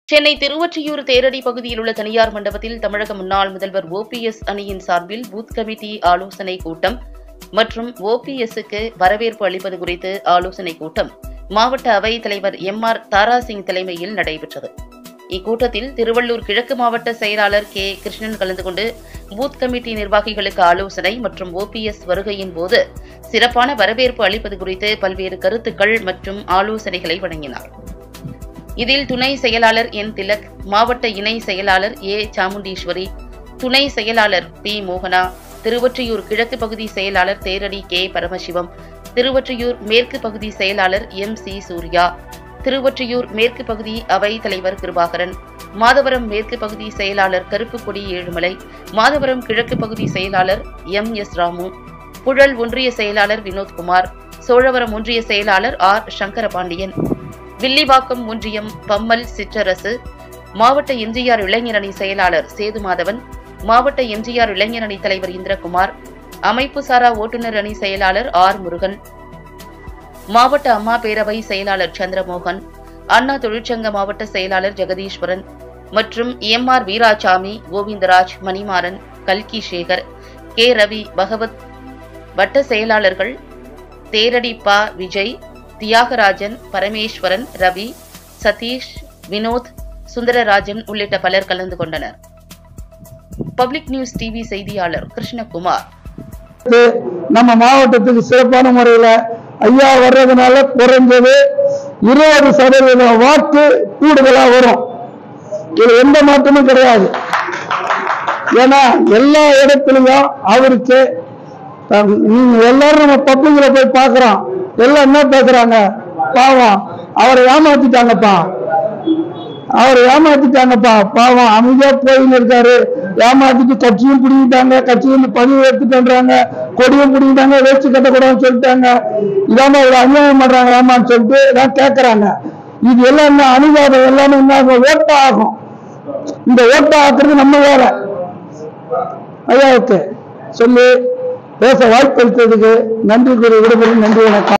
சென்னை திருவொற்றியூர் தேரடி பகுதியில் உள்ள தனியார் மண்டபத்தில் தமிழக முன்னாள் முதல்வர் ஓபிஎஸ் அணியின் சார்பில் பூத் கமிட்டி ஆலோசனை கூட்டம் மற்றும் ஓபிஎஸ்க்கு வரவேற்பு அளிப்பது குறித்து ஆலோசனை கூட்டம் மாவட்ட அவைத் தலைவர் எம்.ஆர். தாராசிங் தலைமையில் நடைபெற்றது. இக்கூட்டத்தில் திருவள்ளூர் கிழக்கு மாவட்ட செயலாளர் கே. கிருஷ்ணன் கலந்து கொண்டு பூத் கமிட்டி நிர்வாகிகளுக்கு ஆலோசனை மற்றும் ஓபிஎஸ் வருகையின் போது சிறப்பான வரவேற்பு அளிப்பது குறித்து பல்வேறு கருத்துக்கள் மற்றும் ஆலோசனைகளை வழங்கினார். இதில் துணை செயலாளர் என். திலக், மாவட்ட இணை செயலாளர் ஏ. சாமுண்டீஸ்வரி, துணை செயலாளர் பி. மோகனா, திருவொற்றியூர் கிழக்கு பகுதி செயலாளர் தேரடி கே. பரமசிவம், திருவொற்றியூர் மேற்கு பகுதி செயலாளர் எம். சி. சூர்யா, திருவொற்றியூர் மேற்கு பகுதி அவைத் தலைவர் கிருபாகரன், மாதவரம் மேற்கு பகுதி செயலாளர் கருப்புக்கொடி ஏழுமலை, மாதவரம் கிழக்கு பகுதி செயலாளர் எம். எஸ். ராமு, புழல் ஒன்றிய செயலாளர் வினோத்குமார், சோழவரம் ஒன்றிய செயலாளர் ஆர். சங்கரபாண்டியன், வில்லிவாக்கம் ஒன்றியம் பம்மல் சிற்றரசு, மாவட்ட எம்ஜிஆர் இளைஞர் அணி செயலாளர் சேதுமாதவன், மாவட்ட எம்ஜிஆர் இளைஞர் அணி தலைவர் இந்திரகுமார், அமைப்பு சாரா ஓட்டுநர் அணி செயலாளர் ஆர். முருகன், மாவட்ட அம்மா பேரவை செயலாளர் சந்திரமோகன், அண்ணா தொழிற்சங்க மாவட்ட செயலாளர் ஜெகதீஸ்வரன் மற்றும் எம்.ஆர். வீராசாமி, கோவிந்தராஜ், மணிமாறன், கல்கி சேகர், கே. ரவி, பகவத் வட்ட செயலாளர்கள் தேரடி பா. விஜய், தியாகராஜன், பரமேஸ்வரன், ரவி, சதீஷ், வினோத், சுந்தரராஜன் உள்ளிட்ட பலர் கலந்து கொண்டனர். பப்ளிக் நியூஸ் டிவி செய்தியாளர் கிருஷ்ணகுமார். நம்ம மாவட்டத்துக்கு சிறப்பான முறையில் ஐயா வர்றதுனால குறைஞ்சது 20% வாக்கு கூடுதலா வரும். இது எந்த மாற்றமும் கிடையாது. ஏன்னா எல்லா இடத்துலயும் அவருக்கு நீங்க எல்லாரும் நம்ம பப்ளிக்ல போய் பாக்குறோம், எல்லாம் என்ன பேசுறாங்க, பாவம் அவரை ஏமாத்திட்டாங்கப்பா, பாவம் அமைதியா போயின்னு இருக்காரு, ஏமாத்திட்டு கட்சியும் பிடிக்கிட்டாங்க, கட்சியில பதிவு எடுத்துட்டாங்க, கொடியும் பிடிக்கிட்டாங்க, வேச்சு கட்டக்கூடாதுன்னு சொல்லிட்டாங்க, இதாம ஒரு அநியாயம் பண்றாங்க ஏமான்னு சொல்லிட்டு எல்லாம் கேட்கறாங்க. இது எல்லாம் என்ன அனுவாதம் எல்லாமே என்ன ஓட்டா ஆகும். இந்த ஓட்டா ஆக்குறது நம்ம வேற. ஐயாவுக்கு சொல்லி பேச வாய்ப்பு அளித்ததுக்கு நன்றி கூறி விடுபடும். நன்றி, வணக்கம்.